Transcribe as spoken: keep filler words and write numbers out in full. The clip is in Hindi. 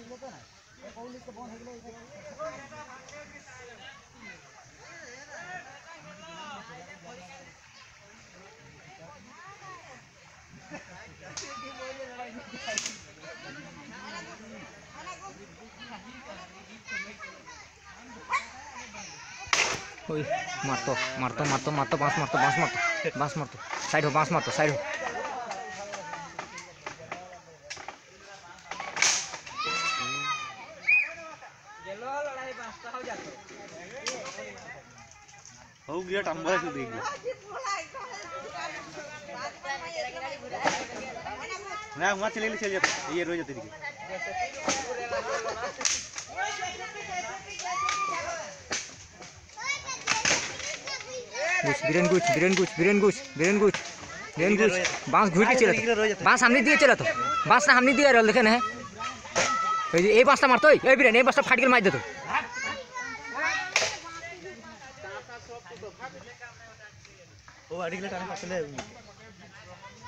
ओए मारतो मारतो मारतो मारतो बांस मारतो बांस मारतो बांस मारतो साइड हो बांस मारतो साइड हो हो गया टंबल से देख ना वहां चले ले चल जाते ये रोज जाते दिखे गुछ बिरन गुछ बिरन गुछ बिरन गुछ बिरन गुछ बिरन गुछ बांस घुर के चला बांस हमने दिए चला तो बांस ना हमने दिया रहल देखे ना ए बांसटा मारतो ए बिरन ए बांसटा फाट के मार देतो ओ अड़ी के टाइम पास ले